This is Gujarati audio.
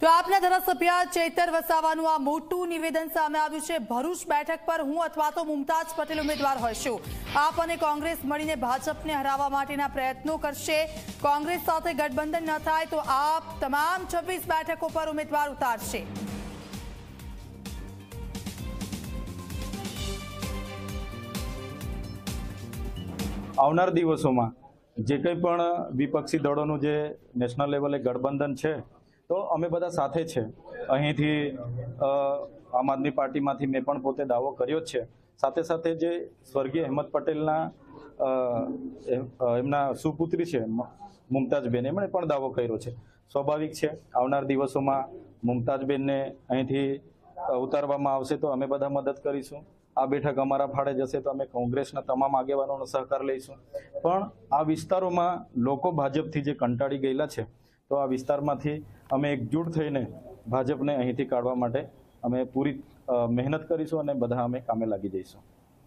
તો આપના ધારાસભ્ય ચૈતર વસાવાનું આ મોટું નિવેદન સામે આવ્યું છે। ભરૂચ બેઠક પર હું અથવા તો મુમતાજ પટેલ ઉમેદવાર હોઈશું। આપ અને કોંગ્રેસ મળીને ભાજપને હરાવવા માટેના પ્રયત્નો કરશે। કોંગ્રેસ સાથે ગઠબંધન ન થાય તો આપ તમામ 26 બેઠકો પર ઉમેદવાર ઉતારશે। આવનાર દિવસોમાં જે કંઈ પણ વિપક્ષી દળોનું જે નેશનલ લેવલે ગઠબંધન છે તો અમે બધા સાથે છે। અહીંથી આમ આદમી પાર્ટીમાંથી મેં પણ પોતે દાવો કર્યો છે। સાથે સાથે જે સ્વર્ગીય અહેમદ પટેલના એમના સુપુત્રી છે મુમતાજબેન, એમણે પણ દાવો કર્યો છે। સ્વાભાવિક છે આવનાર દિવસોમાં મુમતાજબેનને અહીંથી ઉતારવામાં આવશે તો અમે બધા મદદ કરીશું। આ બેઠક અમારા ફાળે જશે તો અમે કોંગ્રેસના તમામ આગેવાનોનો સહકાર લઈશું। પણ આ વિસ્તારોમાં લોકો ભાજપથી જે કંટાળી ગયેલા છે તો આ વિસ્તારમાંથી અમે એકજૂટ થઈને ભાજપને અહીંથી કાઢવા માટે અમે પૂરી મહેનત કરીશું અને બધા અમે કામે લાગી જઈશું।